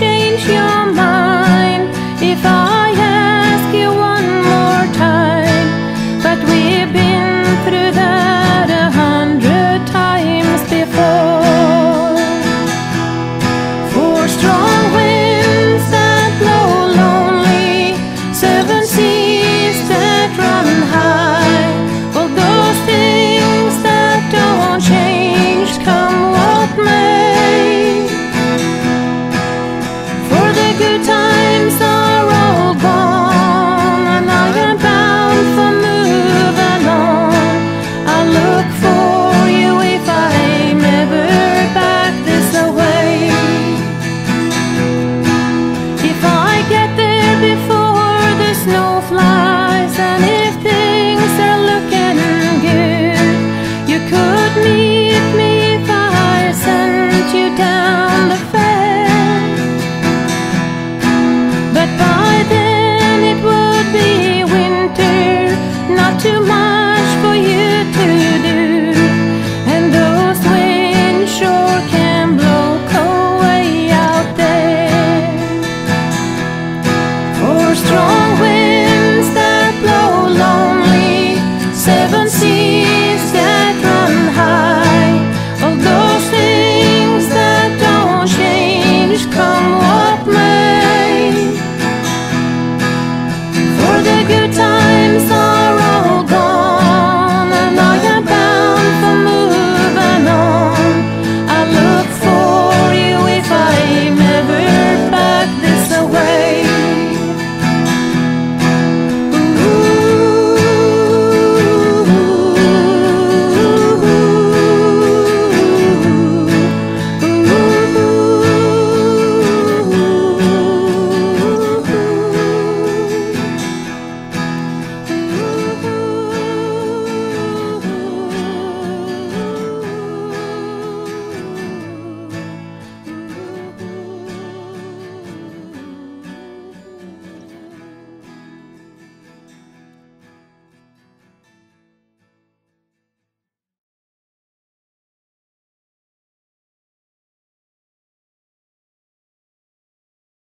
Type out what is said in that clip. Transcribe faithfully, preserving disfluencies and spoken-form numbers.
change your mind if I ask you one more time. But we've been through that a hundred times before. Four strong winds that blow lonely, seven seas that run high, all those things that don't change come what may. For the good times are all gone, and I am bound for moving on. I look for you if I'm ever back this away. If